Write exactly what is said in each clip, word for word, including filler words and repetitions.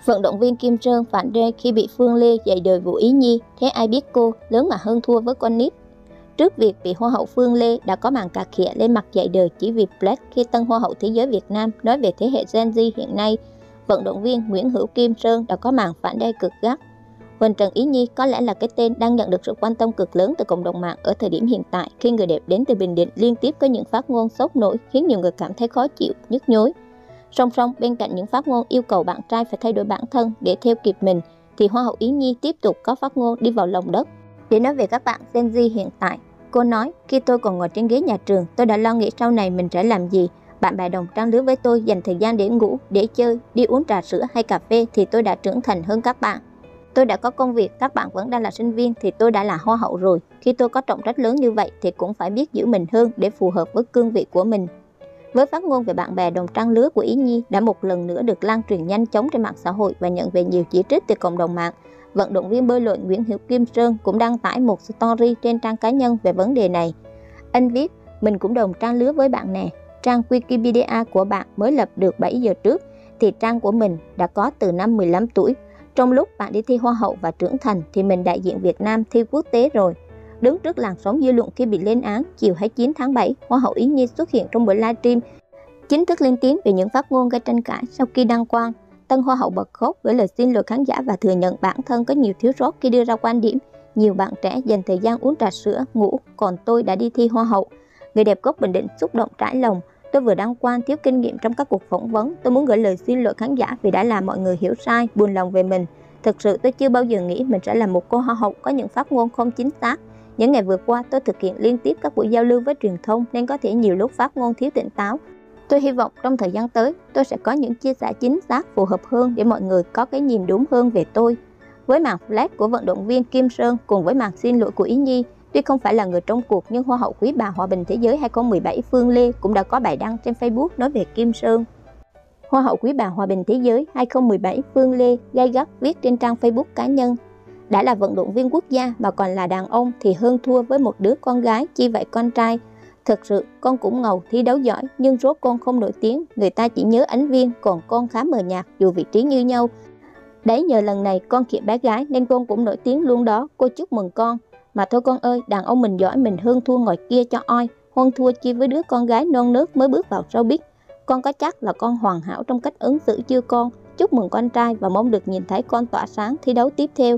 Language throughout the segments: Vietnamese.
Vận động viên Kim Sơn phản rê khi bị Phương Lê dạy đời Vũ Ý Nhi, thế ai biết cô lớn mà hơn thua với con nít. Trước việc bị Hoa hậu Phương Lê đã có màn cà khịa lên mặt dạy đời chỉ vì Black khi tân Hoa hậu Thế giới Việt Nam nói về thế hệ Gen Z hiện nay, vận động viên Nguyễn Hữu Kim Sơn đã có màn phản rê cực gắt. Huỳnh Trần Ý Nhi có lẽ là cái tên đang nhận được sự quan tâm cực lớn từ cộng đồng mạng ở thời điểm hiện tại khi người đẹp đến từ Bình Định liên tiếp có những phát ngôn sốc nổi khiến nhiều người cảm thấy khó chịu, nhức nhối. Song song bên cạnh những phát ngôn yêu cầu bạn trai phải thay đổi bản thân để theo kịp mình, thì Hoa hậu Ý Nhi tiếp tục có phát ngôn đi vào lòng đất để nói về các bạn Gen Z hiện tại. Cô nói, khi tôi còn ngồi trên ghế nhà trường, tôi đã lo nghĩ sau này mình sẽ làm gì. Bạn bè đồng trang lứa với tôi dành thời gian để ngủ, để chơi, đi uống trà sữa hay cà phê thì tôi đã trưởng thành hơn các bạn. Tôi đã có công việc, các bạn vẫn đang là sinh viên thì tôi đã là Hoa hậu rồi. Khi tôi có trọng trách lớn như vậy thì cũng phải biết giữ mình hơn để phù hợp với cương vị của mình. Với phát ngôn về bạn bè đồng trang lứa của Ý Nhi đã một lần nữa được lan truyền nhanh chóng trên mạng xã hội và nhận về nhiều chỉ trích từ cộng đồng mạng, vận động viên bơi lội Nguyễn Hữu Kim Sơn cũng đăng tải một story trên trang cá nhân về vấn đề này. Anh viết, mình cũng đồng trang lứa với bạn nè, trang Wikipedia của bạn mới lập được bảy giờ trước, thì trang của mình đã có từ năm mười lăm tuổi. Trong lúc bạn đi thi Hoa hậu và trưởng thành thì mình đại diện Việt Nam thi quốc tế rồi. Đứng trước làn sóng dư luận khi bị lên án, chiều hai mươi chín tháng bảy, Hoa hậu Ý Nhi xuất hiện trong buổi livestream chính thức lên tiếng về những phát ngôn gây tranh cãi sau khi đăng quang. Tân Hoa hậu bật khóc gửi lời xin lỗi khán giả và thừa nhận bản thân có nhiều thiếu sót khi đưa ra quan điểm. Nhiều bạn trẻ dành thời gian uống trà sữa, ngủ, còn tôi đã đi thi Hoa hậu. Người đẹp gốc Bình Định xúc động trải lòng. Tôi vừa đăng quang thiếu kinh nghiệm trong các cuộc phỏng vấn. Tôi muốn gửi lời xin lỗi khán giả vì đã làm mọi người hiểu sai, buồn lòng về mình. Thực sự tôi chưa bao giờ nghĩ mình sẽ là một cô Hoa hậu có những phát ngôn không chính xác. Những ngày vừa qua tôi thực hiện liên tiếp các buổi giao lưu với truyền thông nên có thể nhiều lúc phát ngôn thiếu tỉnh táo. Tôi hy vọng trong thời gian tới tôi sẽ có những chia sẻ chính xác phù hợp hơn để mọi người có cái nhìn đúng hơn về tôi. Với màn flash của vận động viên Kim Sơn cùng với màn xin lỗi của Ý Nhi, tuy không phải là người trong cuộc nhưng Hoa hậu Quý bà Hòa bình Thế giới hai không một bảy Phương Lê cũng đã có bài đăng trên Facebook nói về Kim Sơn. Hoa hậu Quý bà Hòa bình Thế giới hai không một bảy Phương Lê gay gắt viết trên trang Facebook cá nhân: đã là vận động viên quốc gia mà còn là đàn ông thì hơn thua với một đứa con gái, chi vậy con trai. Thực sự con cũng ngầu, thi đấu giỏi nhưng rốt con không nổi tiếng, người ta chỉ nhớ Ánh Viên, còn con khá mờ nhạt dù vị trí như nhau. Đấy, nhờ lần này con kiện bé gái nên con cũng nổi tiếng luôn đó, cô chúc mừng con. Mà thôi con ơi, đàn ông mình giỏi mình hơn thua ngoài kia cho oi, hơn thua chi với đứa con gái non nớt mới bước vào showbiz. Con có chắc là con hoàn hảo trong cách ứng xử chưa con? Chúc mừng con trai và mong được nhìn thấy con tỏa sáng thi đấu tiếp theo.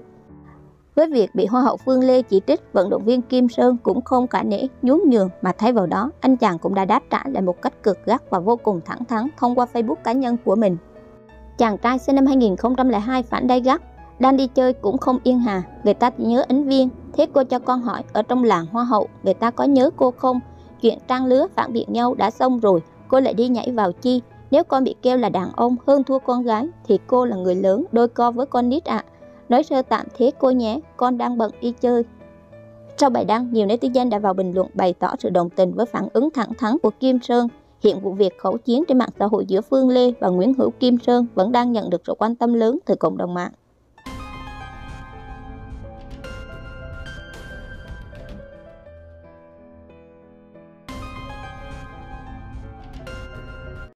Với việc bị Hoa hậu Phương Lê chỉ trích, vận động viên Kim Sơn cũng không cả nể, nhún nhường mà thay vào đó, anh chàng cũng đã đáp trả lại một cách cực gắt và vô cùng thẳng thắn thông qua Facebook cá nhân của mình. Chàng trai sinh năm hai nghìn không trăm lẻ hai phản đai gắt, đang đi chơi cũng không yên hà, người ta chỉ nhớ Ánh Viên. Thế cô cho con hỏi, ở trong làng Hoa hậu, người ta có nhớ cô không? Chuyện trang lứa phản biện nhau đã xong rồi, cô lại đi nhảy vào chi? Nếu con bị kêu là đàn ông hơn thua con gái, thì cô là người lớn, đôi co với con nít ạ. À. Nói sơ tạm thế cô nhé, con đang bận đi chơi. Sau bài đăng, nhiều netizen đã vào bình luận bày tỏ sự đồng tình với phản ứng thẳng thắn của Kim Sơn. Hiện vụ việc khẩu chiến trên mạng xã hội giữa Phương Lê và Nguyễn Hữu Kim Sơn vẫn đang nhận được sự quan tâm lớn từ cộng đồng mạng.